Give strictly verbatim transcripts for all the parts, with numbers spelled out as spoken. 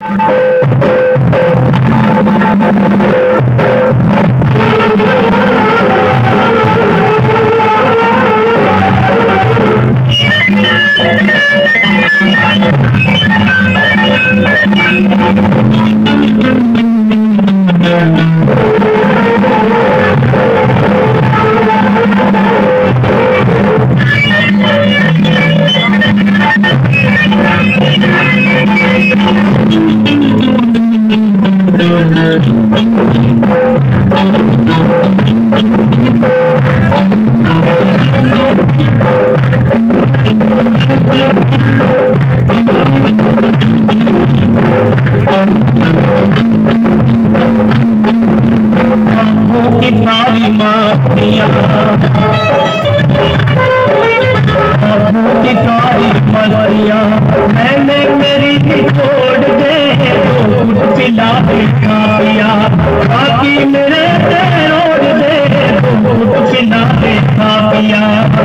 मैंने मेरी छोड़ दे तो पिला खाया, बाकी मेरे रोड दे तो पिला खाया।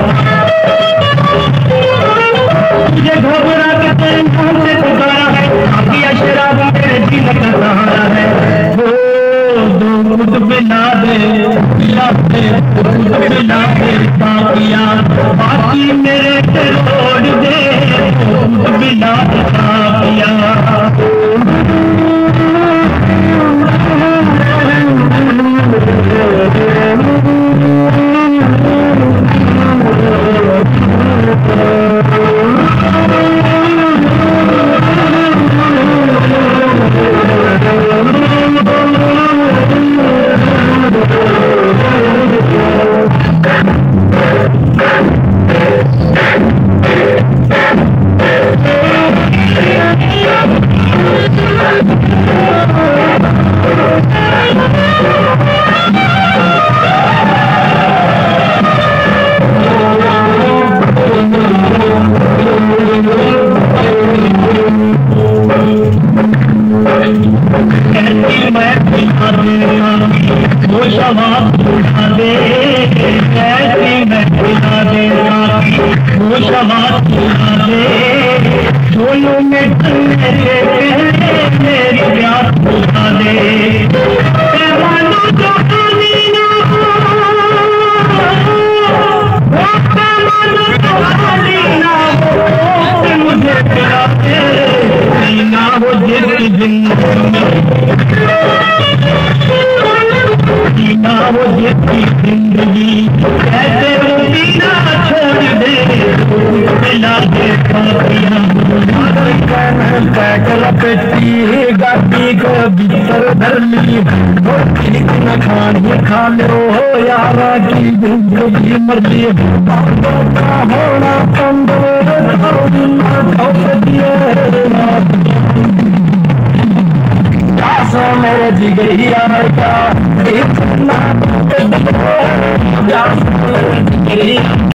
मुझे घबरा के तेरे मुंह से पुकारा है, बाकी शराब मेरे दिल का सहारा है। वो दूध पिला दे पिला दे दूध पिला दे पापिया, बाकी मेरे रोड दे दूध पिला दे पापिया। वो शवाब उठा दे ऐसी मैं उठा देगा, वो शवाब उठा दे दोनों में मेरे मेरी प्यास उठा दे। पैमानो जो आनी ना हो, वो पैमानो जो आनी ना हो, मुझे पिला दे ना हो जिसकी जिंदगी में जीना वो जिसकी जिंदगी ऐसे जीना छोड़ दे पिला दे पापिया। बैठ लपेटी गाड़ी को भीतर धर ली, रोटी न खानी खा लो यारा की जिंदगी मर्जी। होना कंदर मेरे जिगरिया का इतना